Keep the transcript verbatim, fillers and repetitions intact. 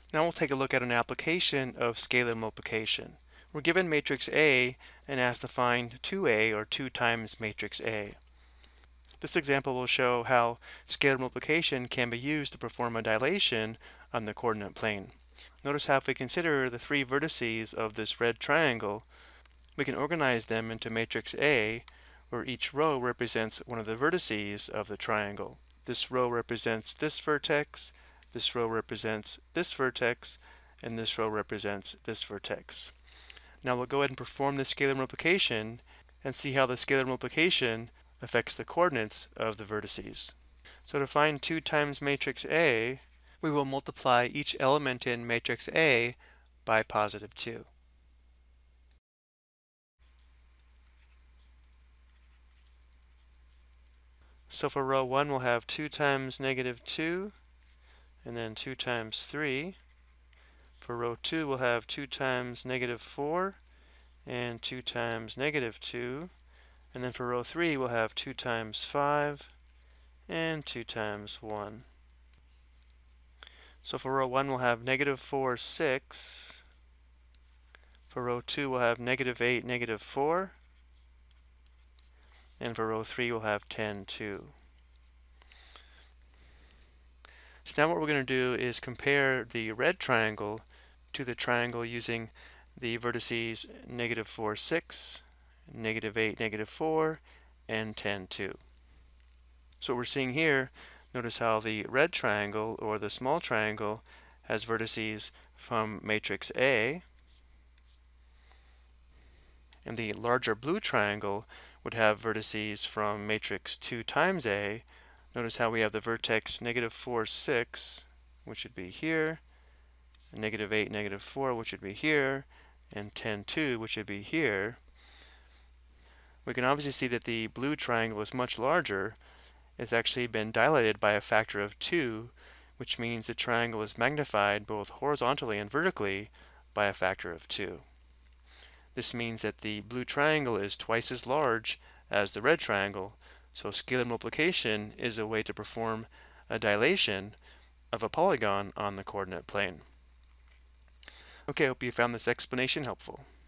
Now we'll take a look at an application of scalar multiplication. We're given matrix A and asked to find two A, or two times matrix A. This example will show how scalar multiplication can be used to perform a dilation on the coordinate plane. Notice how if we consider the three vertices of this red triangle, we can organize them into matrix A, where each row represents one of the vertices of the triangle. This row represents this vertex, this row represents this vertex, and this row represents this vertex. Now we'll go ahead and perform the scalar multiplication and see how the scalar multiplication affects the coordinates of the vertices. So to find two times matrix A, we will multiply each element in matrix A by positive two. So for row one, we'll have two times negative two, and then two times three. For row two, we'll have two times negative four, and two times negative two. And then for row three, we'll have two times five, and two times one. So for row one, we'll have negative four, six. For row two, we'll have negative eight, negative four. And for row three, we'll have ten, two. So now what we're going to do is compare the red triangle to the triangle using the vertices negative four, six, negative eight, negative four, and ten, two. So what we're seeing here, notice how the red triangle, or the small triangle, has vertices from matrix A, and the larger blue triangle would have vertices from matrix two times A. Notice how we have the vertex negative four, six, which would be here, and negative eight, negative four, which would be here, and ten, two, which would be here. We can obviously see that the blue triangle is much larger. It's actually been dilated by a factor of two, which means the triangle is magnified both horizontally and vertically by a factor of two. This means that the blue triangle is twice as large as the red triangle, so scalar multiplication is a way to perform a dilation of a polygon on the coordinate plane. Okay, I hope you found this explanation helpful.